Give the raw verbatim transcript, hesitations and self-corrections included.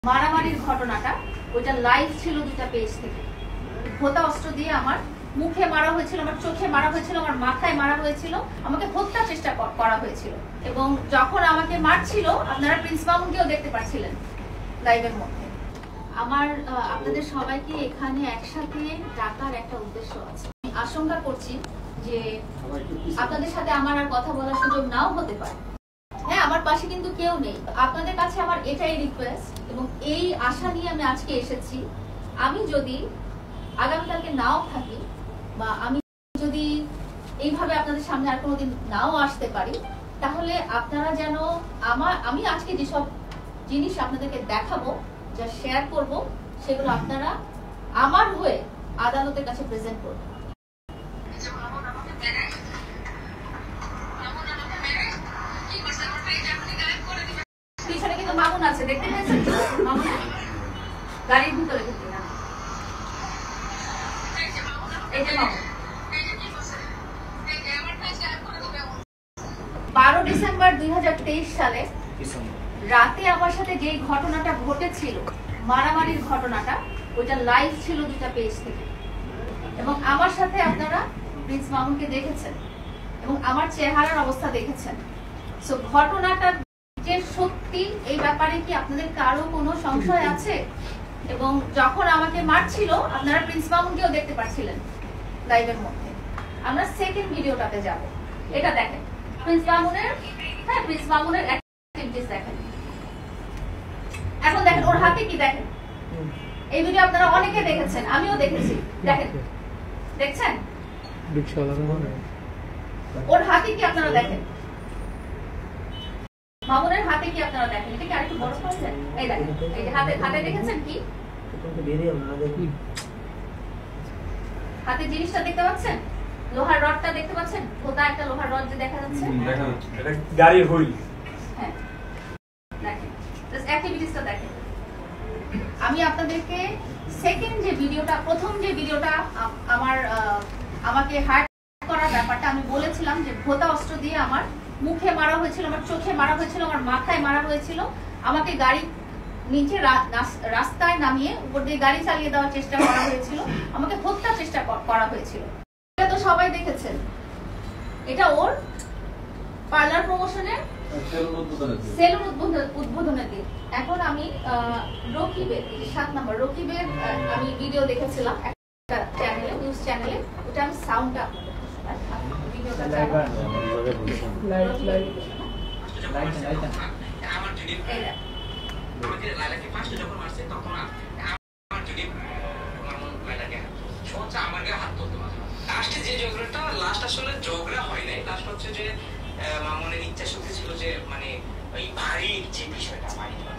মারামারির ঘটনাটা ওইটা লাইভ ছিল দুটা পেজ থেকে। ভোতা অস্ত্র দিয়ে আমার মুখে মারা হয়েছিল, আমার চোখে মারা হয়েছিল, আমার মাথায় মারা হয়েছিল, আমাকে হত্যা চেষ্টা করা হয়েছিল। এবং যখন আমাকে মারছিল আপনারা প্রিন্স মামুনকেও দেখতে পাচ্ছিলেন লাইভের মধ্যে। আমার আপনাদের সবাইকে এখানে একসাথে ডাকার একটা উদ্দেশ্য আছে। আমি আশঙ্কা করছি যে আপনাদের সাথে আমার আর কথা বলার সুযোগ নাও হতে পারে। হ্যাঁ, আমার পাশে কিন্তু কেউ নেই। আপনাদের কাছে আমার এটাই রিকোয়েস্ট এবং এই আশা নিয়ে আমি আজকে এসেছি। আমি যদি আগামীকালকে নাও থাকি বা আমি যদি এইভাবে আপনাদের সামনে আর কোনোদিন নাও আসতে পারি, তাহলে আপনারা যেন আমার আমি আজকে যেসব জিনিস আপনাদেরকে দেখাবো, যা শেয়ার করব, সেগুলো আপনারা আমার হয়ে আদালতের কাছে প্রেজেন্ট করবেন। পিছনে কিন্তু মামুন আছে, দেখতে পেয়েছেন? মামুন গাড়ির ভিতরে কিন্তু না, এই যে মামুন। বারো ডিসেম্বর দুই হাজার তেইশ সালে রাতে আমার সাথে যে ঘটনাটা ঘটেছিল, মারামারির ঘটনাটা, ওইটা লাইভ ছিল দুটা পেজ থেকে। এবং আমার সাথে আপনারা প্রিন্স মামুনকে দেখেছেন এবং আমার চেহারার অবস্থা দেখেছেন। সো ঘটনাটা যে সত্যি, এই ব্যাপারে কি আপনাদের কারো কোনো সংশয় আছে? এবং যখন আমাকে মারছিল আপনারা প্রিন্স মামুনকেও দেখতে পাচ্ছিলেন লাইভের মধ্যে। আমরা সেকেন্ড ভিডিওটাতে যাব। এটা দেখেন প্রিন্স মামুনের, হ্যাঁ প্রিন্স মামুনের অ্যাক্টিভিটিস দেখেন। এখন দেখেন ওর হাতে কি, দেখেন এই ভিডিও আপনারা অনেকে দেখেছেন, আমিও দেখেছি। দেখেন, দেখছেন ওর হাতে কি আপনারা দেখেন, মামুনের হাতে কি আপনারা দেখেন। এটা কি আরেকটু বড় করা যায়? এই দেখেন, এই যে হাতে হাতে দেখেছেন কি হাতে জিনিসটা দেখতে পাচ্ছেন, লোহার রডটা দেখতে পাচ্ছেন, ভোতা একটা লোহার রড যে দেখা যাচ্ছে, এটা গাড়ির হুইল। হ্যাঁ দেখেন, জাস্ট অ্যাক্টিভিটিসটা দেখেন। আমি আপনাদেরকে সেকেন্ড যে ভিডিওটা, প্রথম যে ভিডিওটা আমার আমাকে হার্ট করার ব্যাপারটা আমি বলেছিলাম যে ভোতা অস্ত্র দিয়ে আমার মুখে মারা হয়েছিল, আমার চোখে মারা হয়েছিল, আমার মাথায় মারা হয়েছিল, আমাকে গাড়ি নিচে রাস্তায় নামিয়ে উপর দিয়ে গাড়ি চালিয়ে দেওয়ার চেষ্টা করা হয়েছিল, আমাকে হত্যা চেষ্টা করা হয়েছিল। এটা তো সবাই দেখেছেন। এটা ওর পার্লার প্রমোশনের সেলুন উদ্বোধনের দিন। এখন আমি রকিবের সাত নম্বর রকিবের আমি ভিডিও দেখেছিলাম একটা চ্যানেলে, নিউজ চ্যানেলে। ওটা আমি সাউন্ডটা ভিডিওটা আমাকে লাইলাকে ফার্স্ট যখন মারছে তখন আমার যদি মামুন লাইলাকে সোজা আমার গায়ে হাত তুলতে মারছে। লাস্টে যে ঝগড়াটা, লাস্ট আসলে ঝগড়া হয় নাই, লাস্ট হচ্ছে যে মামুনের ইচ্ছা শক্তি ছিল যে মানে ওই ভারী যে বিষয়টা,